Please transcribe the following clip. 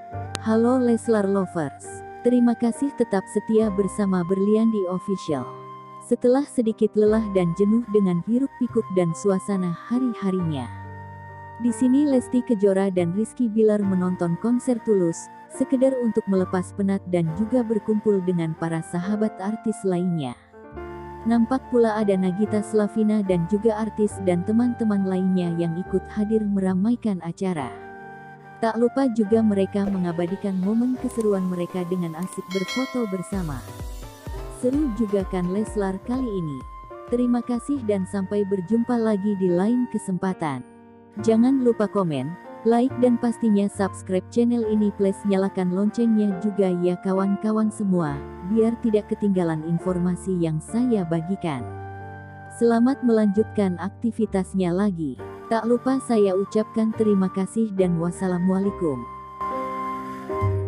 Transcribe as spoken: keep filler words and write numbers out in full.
Halo Leslar Lovers, terima kasih tetap setia bersama Berliandi Official. Setelah sedikit lelah dan jenuh dengan hiruk-pikuk dan suasana hari-harinya, di sini Lesti Kejora dan Rizky Bilar menonton konser Tulus, sekedar untuk melepas penat dan juga berkumpul dengan para sahabat artis lainnya. Nampak pula ada Nagita Slavina dan juga artis dan teman-teman lainnya yang ikut hadir meramaikan acara. Tak lupa juga mereka mengabadikan momen keseruan mereka dengan asik berfoto bersama. Seru juga kan Leslar kali ini. Terima kasih dan sampai berjumpa lagi di lain kesempatan. Jangan lupa komen, like dan pastinya subscribe channel ini plus nyalakan loncengnya juga ya kawan-kawan semua, biar tidak ketinggalan informasi yang saya bagikan. Selamat melanjutkan aktivitasnya lagi. Tak lupa saya ucapkan terima kasih dan wassalamualaikum.